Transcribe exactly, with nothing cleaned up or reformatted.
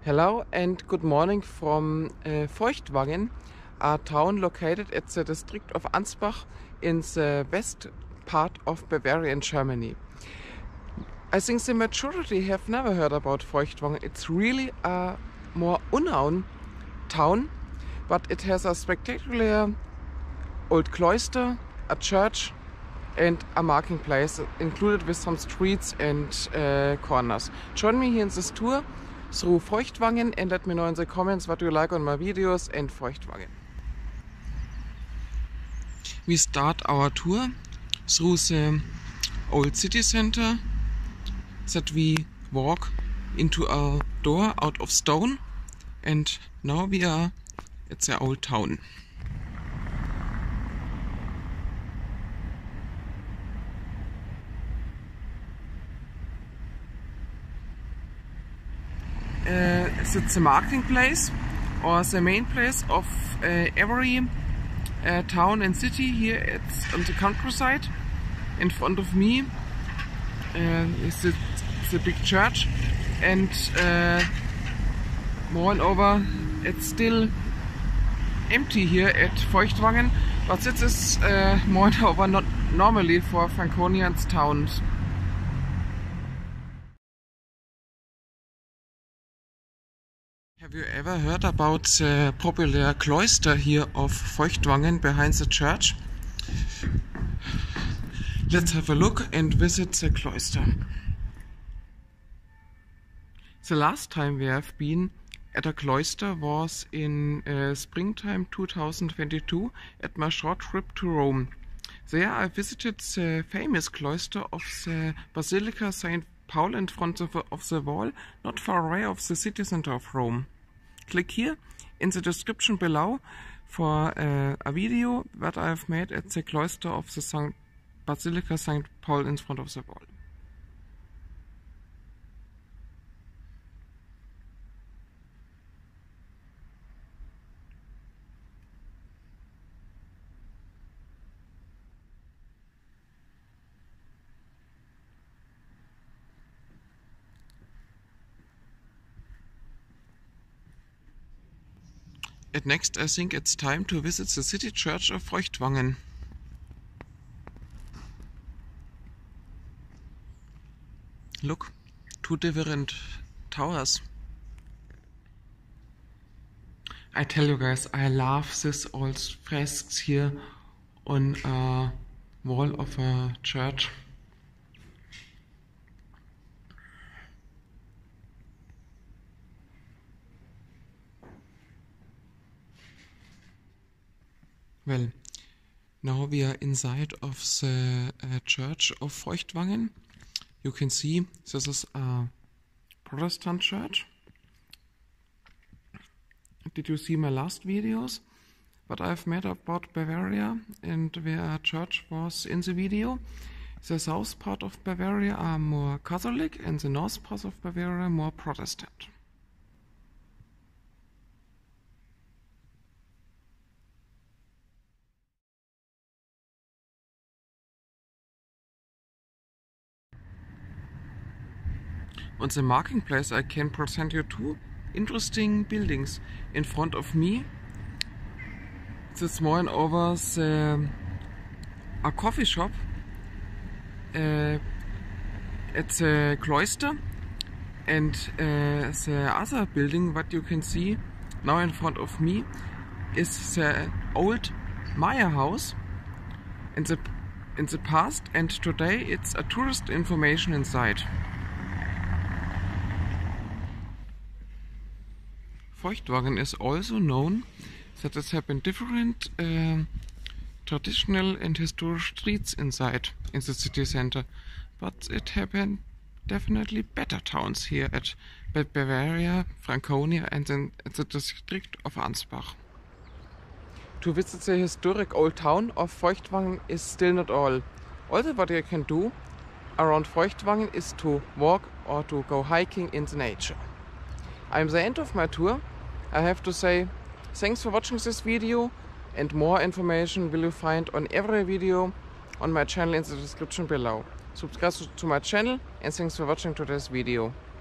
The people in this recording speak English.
Hello and good morning from uh, Feuchtwangen, a town located at the district of Ansbach in the west part of Bavaria in Germany. I think the majority have never heard about Feuchtwangen. It's really a more unknown town, but it has a spectacular old cloister, a church and a marking place included with some streets and uh, corners. Join me here in this tour through Feuchtwangen and let me know in the comments what you like on my videos and Feuchtwangen. We start our tour through the old city center that we walk into a door out of stone, and now we are at the old town. Uh, it's the marketing place or the main place of uh, every uh, town and city. Here it's on the countryside. In front of me uh, is the, the big church, and uh, moreover it's still empty here at Feuchtwangen, but this is uh, moreover not normally for Franconians towns. Have you ever heard about the popular cloister here of Feuchtwangen behind the church? Let's have a look and visit the cloister. The last time we have been at a cloister was in uh, springtime two thousand twenty-two at my short trip to Rome. There I visited the famous cloister of the Basilica Saint Paul in front of, of the wall, not far away of the city center of Rome. Click here in the description below for uh, a video that I have made at the cloister of the Saint Basilica Saint Paul in front of the wall. And next I think it's time to visit the city church of Feuchtwangen. Look, two different towers. I tell you guys, I love this old fresks here on a wall of a church. Well, now we are inside of the uh, church of Feuchtwangen. You can see this is a Protestant church. Did you see my last videos? What I've made about Bavaria and where a church was in the video? The south part of Bavaria are more Catholic and the north part of Bavaria more Protestant. On the marking place I can present you two interesting buildings in front of me. This one over the, a coffee shop uh, at the cloister, and uh, the other building what you can see now in front of me is the old Meyer house in the, in the past, and today it's a tourist information inside. Feuchtwangen is also known that it have been different uh, traditional and historic streets inside in the city center, but it have been definitely better towns here at Bavaria, Franconia and then at the district of Ansbach. To visit the historic old town of Feuchtwangen is still not all. Also what you can do around Feuchtwangen is to walk or to go hiking in the nature. I'm the end of my tour. I have to say thanks for watching this video, and more information will you find on every video on my channel in the description below. Subscribe to my channel and thanks for watching today's video.